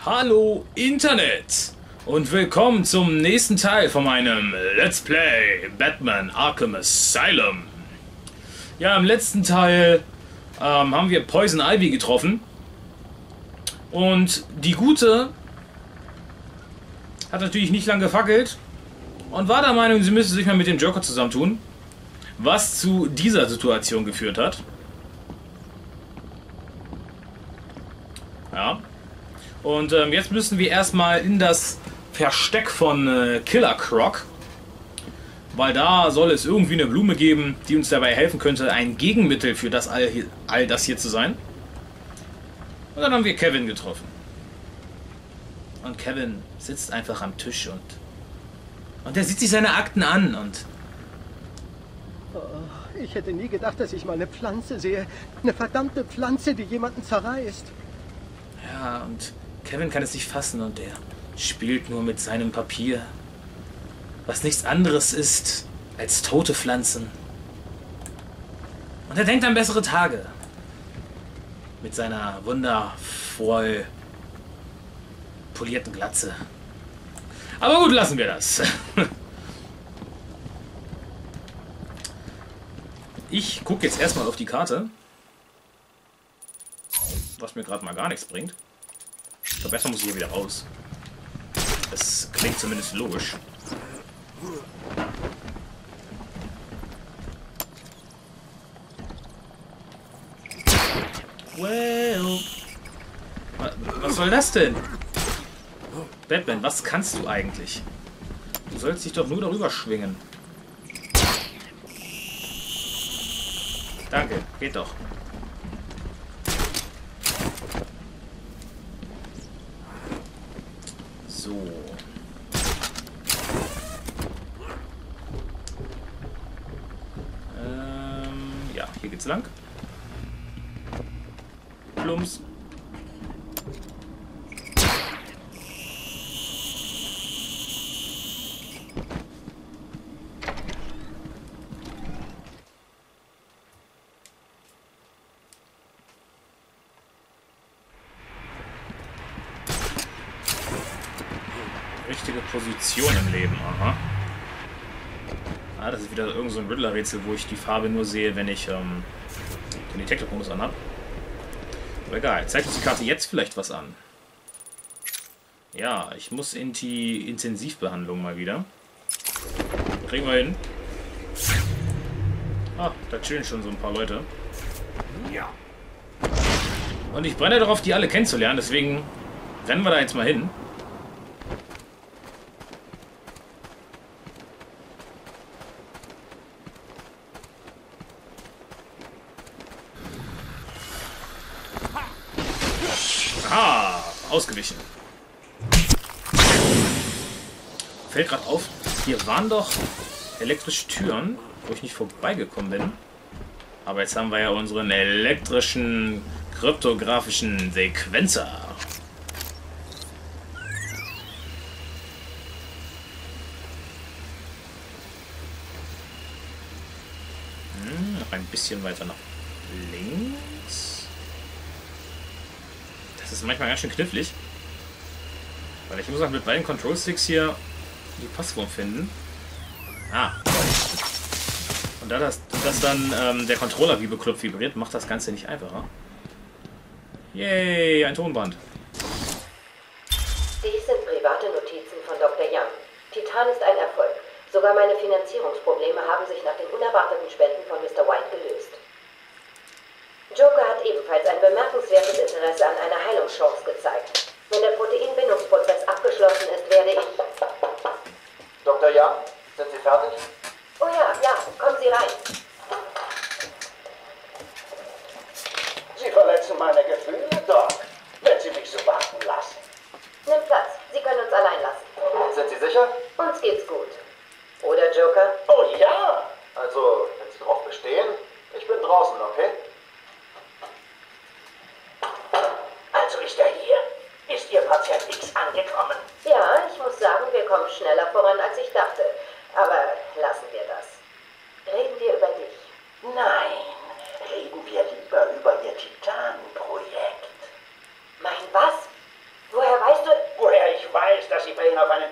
Hallo Internet und willkommen zum nächsten Teil von meinem Let's Play Batman Arkham Asylum. Ja, im letzten Teil haben wir Poison Ivy getroffen und die Gute hat natürlich nicht lange gefackelt und war der Meinung, sie müsste sich mal mit dem Joker zusammentun, was zu dieser Situation geführt hat. Ja. Und jetzt müssen wir erstmal in das Versteck von Killer Croc, weil da soll es irgendwie eine Blume geben, die uns dabei helfen könnte, ein Gegenmittel für das all das hier zu sein. Und dann haben wir Kevin getroffen. Und Kevin sitzt einfach am Tisch und er sieht sich seine Akten an und... Oh, ich hätte nie gedacht, dass ich mal eine Pflanze sehe. Eine verdammte Pflanze, die jemanden zerreißt. Ja, und Kevin kann es nicht fassen und er spielt nur mit seinem Papier, was nichts anderes ist als tote Pflanzen. Und er denkt an bessere Tage mit seiner wundervoll polierten Glatze. Aber gut, lassen wir das. Ich gucke jetzt erstmal auf die Karte, was mir gerade mal gar nichts bringt. Ich glaube, erstmal muss ich hier wieder raus. Das klingt zumindest logisch. Well. Was soll das denn? Batman, was kannst du eigentlich? Du sollst dich doch nur darüber schwingen. Danke, geht doch. So. Ja, hier geht's lang. Plumps. Richtige Position im Leben, aha. Ah, das ist wieder irgend so ein Riddler-Rätsel, wo ich die Farbe nur sehe, wenn ich den Detector-Bonus anhab. Aber egal, zeigt uns die Karte jetzt vielleicht was an. Ja, ich muss in die Intensivbehandlung mal wieder. Kriegen wir hin. Ah, da chillen schon so ein paar Leute. Ja. Und ich brenne darauf, die alle kennenzulernen, deswegen rennen wir da jetzt mal hin. Ah, ausgewichen. Fällt gerade auf, hier waren doch elektrische Türen, wo ich nicht vorbeigekommen bin. Aber jetzt haben wir ja unseren elektrischen, kryptografischen Sequenzer. Noch ein bisschen weiter nach links. Das ist manchmal ganz schön knifflig. Weil ich muss auch mit beiden Control Sticks hier die Passform finden. Ah. Und da das dann der Controller wie bekloppt vibriert, macht das Ganze nicht einfacher. Yay, ein Tonband. Dies sind private Notizen von Dr. Young. Titan ist ein Erfolg. Sogar meine Finanzierungsprobleme haben sich nach den unerwarteten Spenden von Mr. White gelöst. Joker hat ebenfalls ein bemerkenswertes Interesse an einer Heilungschance gezeigt. Wenn der Proteinbindungsprozess abgeschlossen ist, werde ich... Dr. Young, sind Sie fertig? Oh ja, kommen Sie rein. Sie verletzen meine Gefühle, Doc, wenn Sie mich so warten lassen. Nimm Platz, Sie können uns allein lassen. Sind Sie sicher? Uns geht's gut. Oder, Joker? Oh ja! Also, wenn Sie drauf bestehen, ich bin draußen, okay? Also ist er hier? Ist Ihr Patient X angekommen? Ja, ich muss sagen, wir kommen schneller voran, als ich dachte. Aber lassen wir das. Reden wir über dich. Nein, reden wir lieber über Ihr Titan-Projekt. Mein was? Woher weißt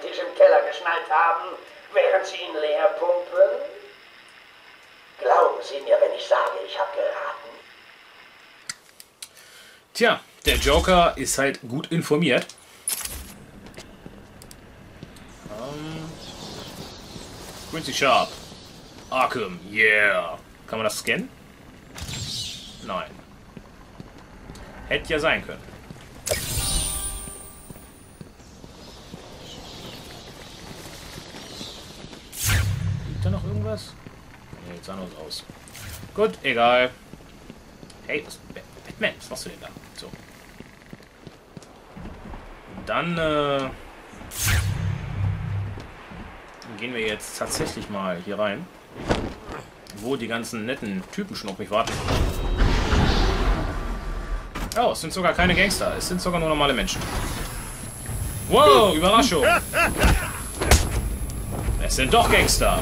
Tisch im Keller geschnallt haben, während Sie ihn leer pumpen? Glauben Sie mir, wenn ich sage, ich habe geraten. Tja, der Joker ist halt gut informiert. Quincy Sharp. Arkham, yeah. Kann man das scannen? Nein. Hätte ja sein können. Liegt da noch irgendwas? Nee, jetzt sah nur aus. Gut, egal. Hey, Batman, was machst du denn da? So. Dann, gehen wir jetzt tatsächlich mal hier rein, wo die ganzen netten Typen schon auf mich warten. Oh, es sind sogar keine Gangster, es sind sogar nur normale Menschen. Wow, Überraschung! Es sind doch Gangster!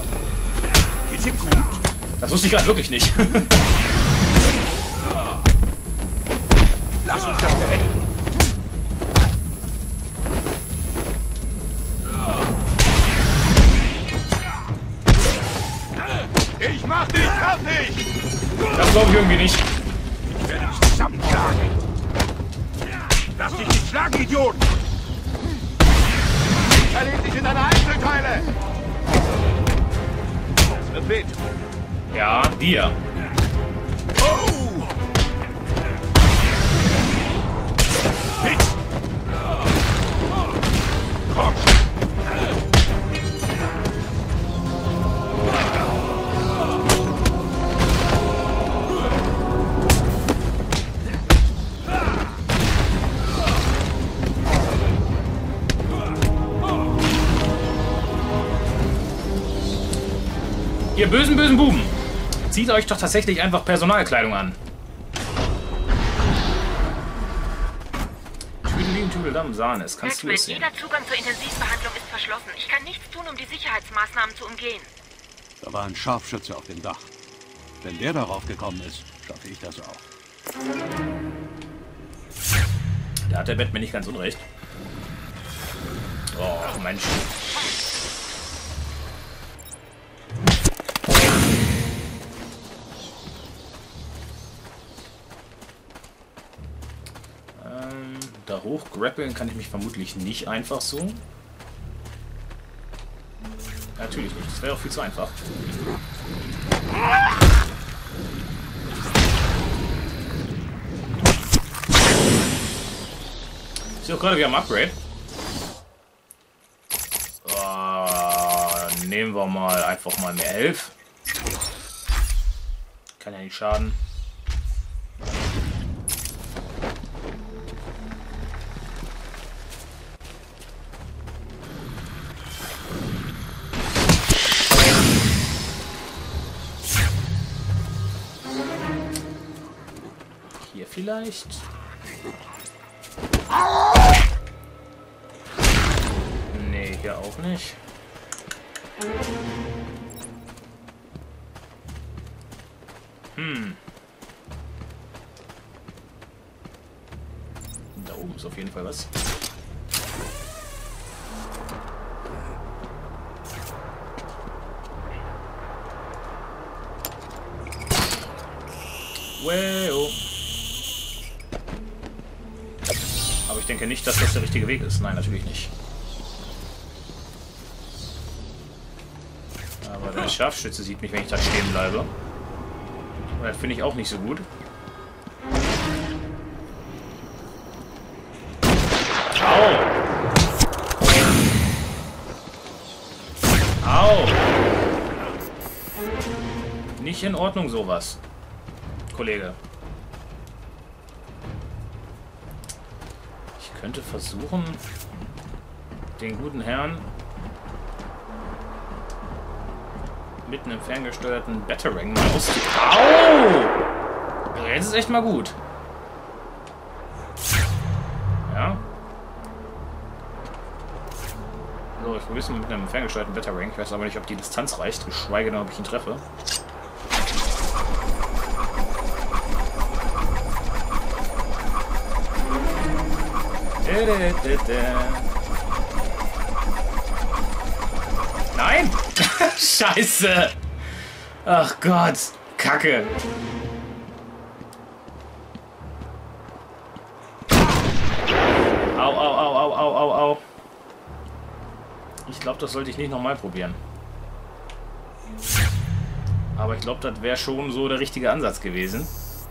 Das wusste ich gerade wirklich nicht. Lass uns das beenden. Ich mach dich fertig! Das glaube ich irgendwie nicht. Ich werde dich zusammenschlagen. Lass dich nicht schlagen, Idiot! Verleg dich in deine Einzelteile! Das wird wehtun. Ja, dir. Oh! Hit! Komm! Ihr bösen Buben! Zieht euch doch tatsächlich einfach Personalkleidung an. Tüdelim, Tüdeldam, Sahne, es kannst du es sehen. Jeder Zugang zur Intensivbehandlung ist verschlossen. Ich kann nichts tun, um die Sicherheitsmaßnahmen zu umgehen. Da war ein Scharfschütze auf dem Dach. Wenn der darauf gekommen ist, schaffe ich das auch. Da hat der Batman nicht ganz unrecht. Oh, Mensch. Da hochgrappeln kann ich mich vermutlich nicht einfach so. Natürlich nicht, das wäre auch viel zu einfach. Ist ja auch gerade wieder am Upgrade. Nehmen wir mal einfach mal mehr 11. Kann ja nicht schaden. Hier vielleicht. Nee, hier auch nicht. Da oben ist auf jeden Fall was. Well. Aber ich denke nicht, dass das der richtige Weg ist. Nein, natürlich nicht. Aber der Scharfschütze sieht mich, wenn ich da stehen bleibe. Und das finde ich auch nicht so gut. Au! Au! Nicht in Ordnung sowas, Kollege. Ich könnte versuchen, den guten Herrn mitten im ferngesteuerten Batarang mal auszu... Au! Jetzt ist echt mal gut. Ja. So, ich probiere es mal mit einem ferngesteuerten Batarang. Ich weiß aber nicht, ob die Distanz reicht, geschweige denn, ob ich ihn treffe. Nein! Scheiße! Ach Gott! Kacke! Au, au, au, au, au, au, au. Ich glaube, das sollte ich nicht nochmal probieren. Aber ich glaube, das wäre schon so der richtige Ansatz gewesen.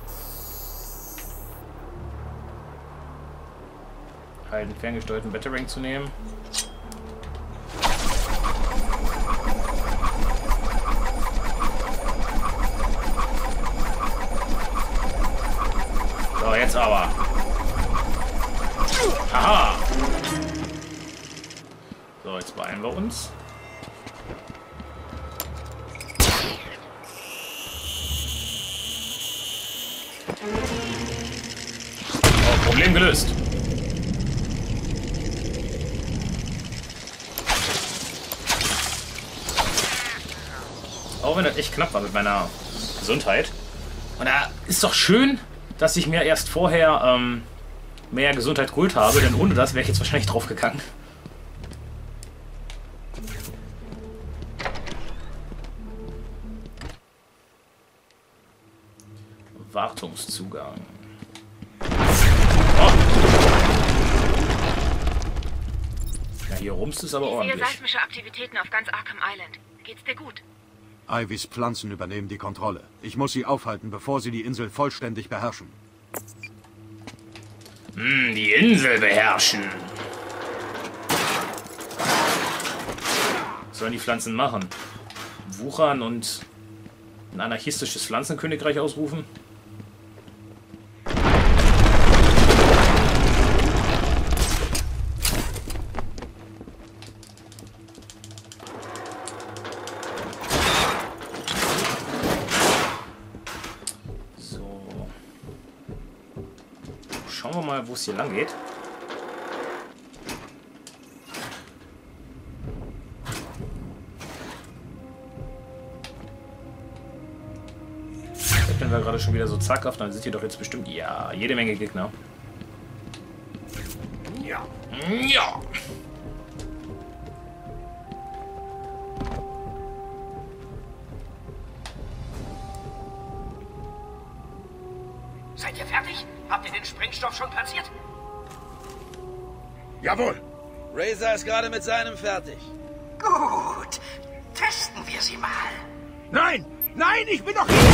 Halt einen ferngesteuerten Batarang zu nehmen. So, jetzt aber. Haha! So, jetzt beeilen wir uns. Oh, Problem gelöst. Auch wenn das echt knapp war mit meiner Gesundheit. Und da ist doch schön, dass ich mir erst vorher mehr Gesundheit geholt habe, denn ohne das wäre ich jetzt wahrscheinlich drauf gegangen. Wartungszugang. Oh. Ja, hier rumst es aber Ich sehe ordentlich. seismische Aktivitäten auf ganz Arkham Island. Geht's dir gut? Ivys Pflanzen übernehmen die Kontrolle. Ich muss sie aufhalten, bevor sie die Insel vollständig beherrschen. Die Insel beherrschen. Was sollen die Pflanzen machen? Wuchern und ein anarchistisches Pflanzenkönigreich ausrufen? Schauen wir mal, wo es hier lang geht. Wenn wir gerade schon wieder so zackhaft, dann sind hier doch jetzt bestimmt, ja, jede Menge Gegner. Ja. Ja. Seid ihr fertig? Habt ihr den Sprengstoff schon platziert? Jawohl. Razor ist gerade mit seinem fertig. Gut. Testen wir sie mal. Nein! Nein, ich bin doch hier!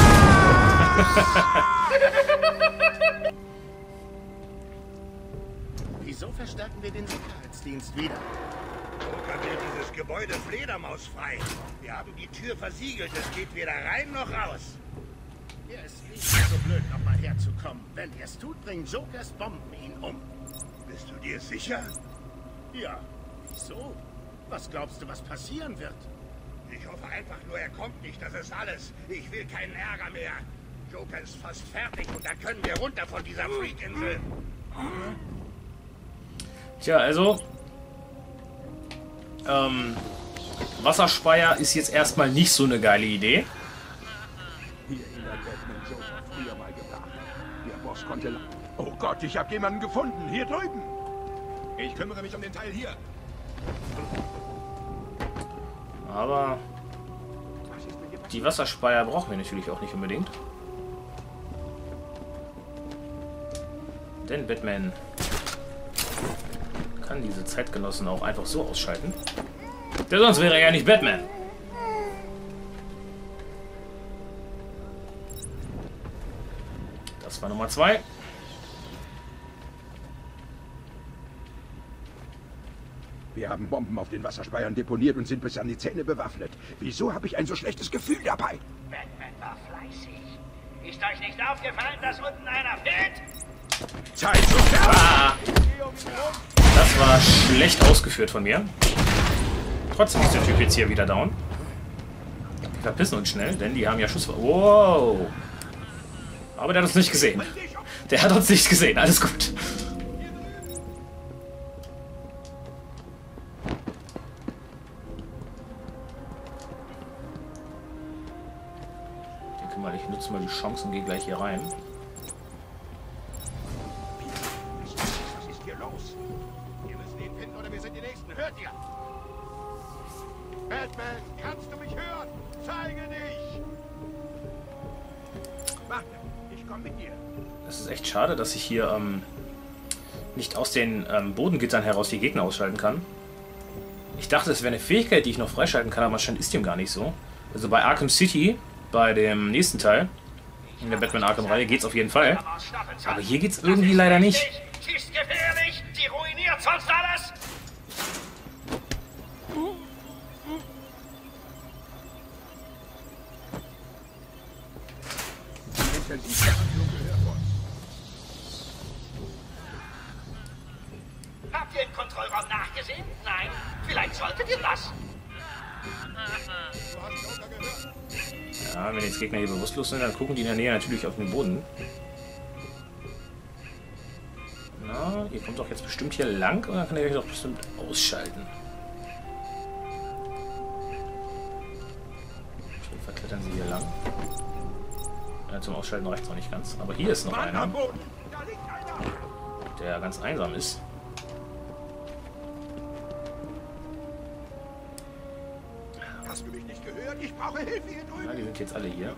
Wieso verstärken wir den Sicherheitsdienst wieder? Joker will dieses Gebäude fledermausfrei. Wir haben die Tür versiegelt. Es geht weder rein noch raus. Er ist nicht so blöd, nochmal herzukommen. Wenn er es tut, bringen Jokers Bomben ihn um. Bist du dir sicher? Ja, wieso? Was glaubst du, was passieren wird? Ich hoffe einfach nur, er kommt nicht. Das ist alles. Ich will keinen Ärger mehr. Joker ist fast fertig und dann können wir runter von dieser Freak-Insel. Tja, also Wasserspeier ist jetzt erstmal nicht so eine geile Idee. Hier erinnert Batman Joker früher mal gebracht. Der Boss konnte... Oh Gott, ich habe jemanden gefunden. Hier drüben. Ich kümmere mich um den Teil hier. Aber die Wasserspeier brauchen wir natürlich auch nicht unbedingt. Denn Batman kann diese Zeitgenossen auch einfach so ausschalten. Denn sonst wäre er ja nicht Batman. Das war Nummer 2. Wir haben Bomben auf den Wasserspeiern deponiert und sind bis an die Zähne bewaffnet. Wieso habe ich ein so schlechtes Gefühl dabei? Batman war fleißig. Ist euch nicht aufgefallen, dass unten einer fehlt? Zeit zu sterben! Ah, das war schlecht ausgeführt von mir. Trotzdem ist der Typ jetzt hier wieder down. Wir verpissen uns schnell, denn die haben ja Schuss... Wow! Aber der hat uns nicht gesehen. Der hat uns nicht gesehen, alles gut. Ich denke mal, ich nutze mal die Chance und gehe gleich hier rein. Was ist hier los? Wir müssen ihn finden oder wir sind die Nächsten. Hört ihr? Batman, kannst du mich hören? Zeige dich! Warte, ich komme mit dir. Das ist echt schade, dass ich hier nicht aus den Bodengittern heraus die Gegner ausschalten kann. Ich dachte, es wäre eine Fähigkeit, die ich noch freischalten kann, aber anscheinend ist dem gar nicht so. Also bei Arkham City, bei dem nächsten Teil, in der Batman Arkham-Reihe, geht's auf jeden Fall. Aber hier geht's irgendwie leider nicht. Sie ist gefährlich! Sie ruiniert sonst alles! Habt ihr im Kontrollraum nachgesehen? Nein? Vielleicht solltet ihr das. Ja, wenn jetzt Gegner hier bewusstlos sind, dann gucken die in der Nähe natürlich auf den Boden. Na, ihr kommt doch jetzt bestimmt hier lang und dann kann ihr euch doch bestimmt ausschalten. Schön verklettern sie hier lang. Ja, zum Ausschalten reicht es noch nicht ganz. Aber hier ist noch einer, der ganz einsam ist. Hast du mich nicht gehört? Ich brauche Hilfe hier drüben. Ja, die sind jetzt alle hier.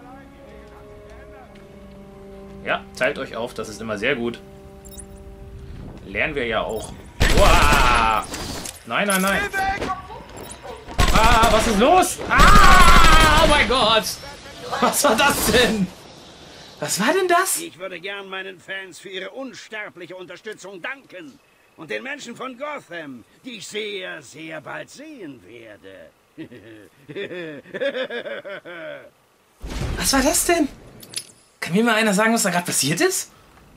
Ja, teilt euch auf, das ist immer sehr gut. Lernen wir ja auch. Uah! Nein, nein, nein. Ah, was ist los? Ah, oh mein Gott. Was war das denn? Was war denn das? Ich würde gern meinen Fans für ihre unsterbliche Unterstützung danken. Und den Menschen von Gotham, die ich sehr, sehr bald sehen werde. Was war das denn? Kann mir mal einer sagen, was da gerade passiert ist?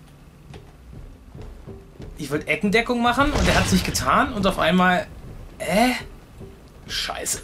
Ich wollte Eckendeckung machen und er hat es nicht getan und auf einmal... Scheiße.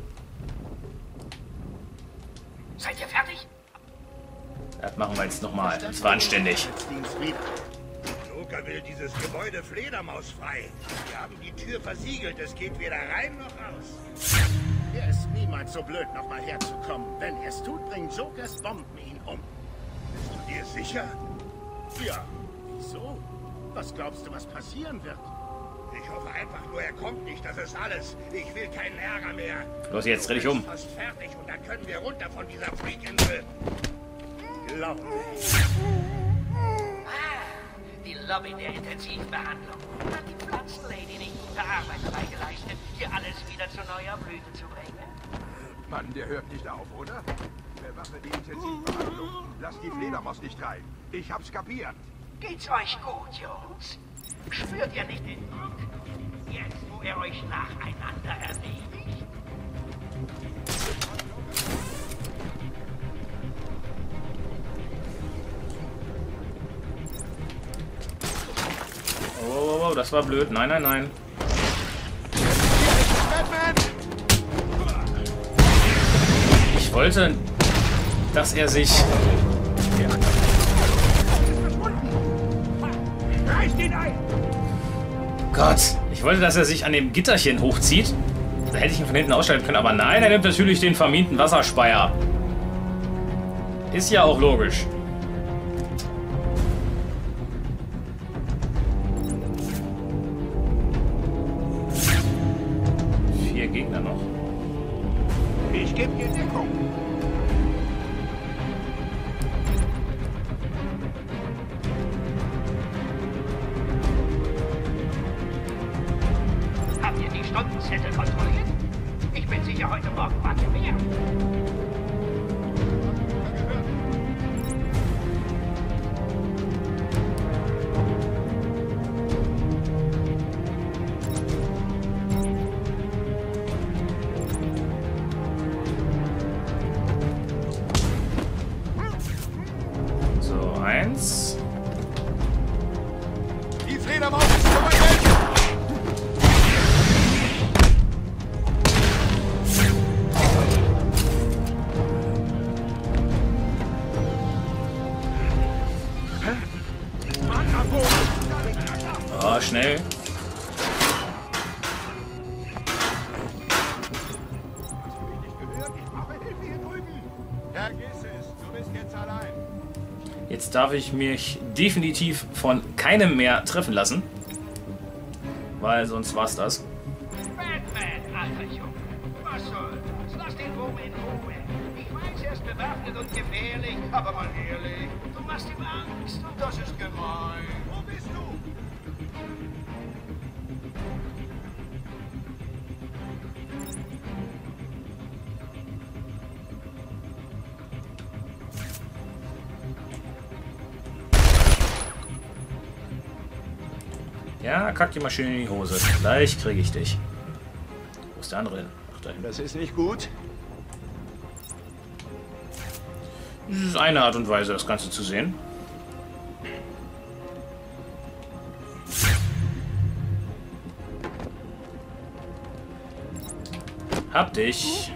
Seid ihr fertig? Das machen wir jetzt nochmal. Das war anständig. Joker will dieses Gebäude fledermausfrei. Wir haben die Tür versiegelt. Es geht weder rein noch raus. Er ist niemals so blöd, nochmal herzukommen. Wenn er es tut, bringen Jokers Bomben ihn um. Bist du dir sicher? Ja. Wieso? Was glaubst du, was passieren wird? Ich hoffe einfach nur, er kommt nicht. Das ist alles. Ich will keinen Ärger mehr. Los, jetzt dreh dich um. Fast fertig und dann können wir runter von dieser Freakinsel. Glaub ich. Die Lobby der Intensivbehandlung hat die Pflanzenlady nicht gute Arbeit dabei geleistet, hier alles wieder zu neuer Blüte zu bringen. Mann, der hört nicht auf, oder? Bewache die Intensivbehandlung. Lass die Fledermaus nicht rein. Ich hab's kapiert. Geht's euch gut, Jungs? Spürt ihr nicht den Druck? Jetzt, wo ihr euch nacheinander erledigt? Oh, das war blöd. Nein, nein, nein. Ich wollte, dass er sich... Gott, ich wollte, dass er sich an dem Gitterchen hochzieht. Da hätte ich ihn von hinten ausschalten können, aber nein, er nimmt natürlich den verminten Wasserspeier. Ist ja auch logisch. Gegner noch. Ich gebe dir Deckung. Habt ihr die Stundenzettel kontrolliert? Ich bin sicher, heute Morgen wart ihr mehr. Eins. Die Fledermaus ist so weit weg. Oh, schnell. Jetzt darf ich mich definitiv von keinem mehr treffen lassen. Weil sonst war's das. Batman, alter Junge. bewaffnet und gefährlich. Aber mal ehrlich, du machst ihm Angst und das ist gemein. Wo bist du? Ja, kack die Maschine in die Hose. Gleich kriege ich dich. Wo ist der andere hin? Ach, da hinten. Das ist nicht gut. Das ist eine Art und Weise, das Ganze zu sehen. Hab dich.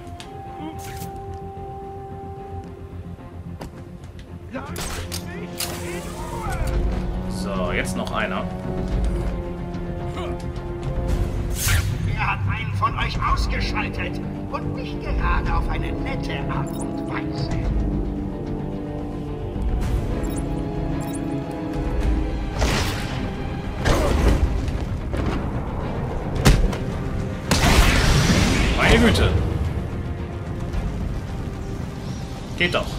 So, jetzt noch einer. Er hat einen von euch ausgeschaltet. Und nicht gerade auf eine nette Art und Weise. Meine Güte. Geht doch.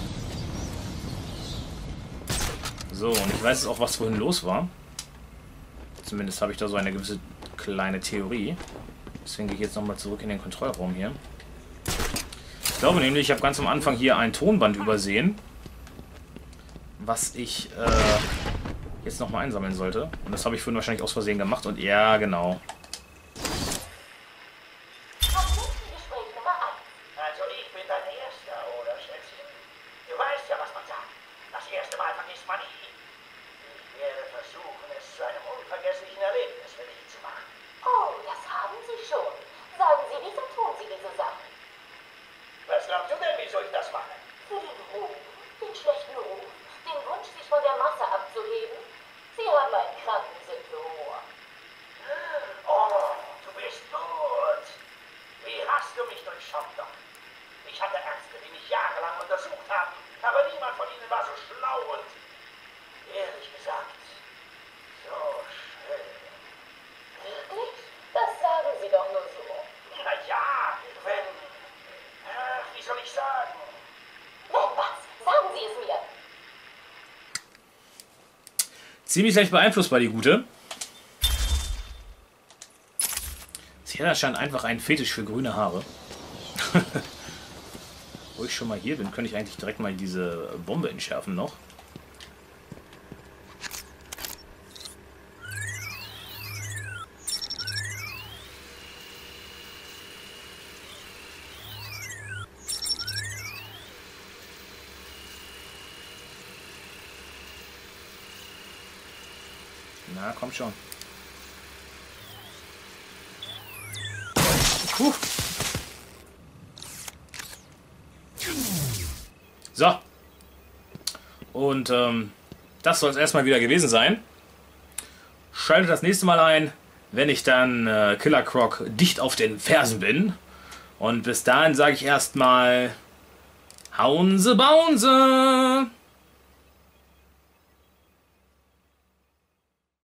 So, und ich weiß jetzt auch, was vorhin los war. Zumindest habe ich da so eine gewisse kleine Theorie. Deswegen gehe ich jetzt nochmal zurück in den Kontrollraum hier. Ich glaube nämlich, ich habe ganz am Anfang hier ein Tonband übersehen, was ich jetzt nochmal einsammeln sollte. Und das habe ich vorhin wahrscheinlich aus Versehen gemacht. Und ja, genau. Also ich bin dein Erster, oder Schätzchen? Du weißt ja, was man sagt. Das erste Mal vergisst man nie. Ich werde versuchen, es zu einem unvergesslichen Erlebnis für dich zu machen. Oh, das haben Sie schon. Sagen Sie, wieso tun Sie diese Sachen? Was glaubst du denn, wieso ich das mache? Für den Ruhm, den schlechten Ruf, den Wunsch, sich von der Masse abzuheben? Sie haben einen kranken Sinn für Humor. Oh, du bist gut. Wie hast du mich durchschaut, Doc? Ich hatte Ärzte, die mich jahrelang untersucht haben, aber niemand von ihnen war so schlau und, ehrlich gesagt, so schön. Wirklich? Das sagen Sie doch nur so. Na ja, wenn, wie soll ich sagen? Wenn was? Sagen Sie es mir. Ziemlich leicht beeinflussbar, die Gute. Sie hat anscheinend einfach einen Fetisch für grüne Haare. Wo ich schon mal hier bin, könnte ich eigentlich direkt mal diese Bombe entschärfen noch. Na, komm schon. Puh. So. Und das soll es erstmal wieder gewesen sein. Schaltet das nächste Mal ein, wenn ich dann Killer Croc dicht auf den Fersen bin. Und bis dahin sage ich erstmal: Hauen Sie, bauen Sie!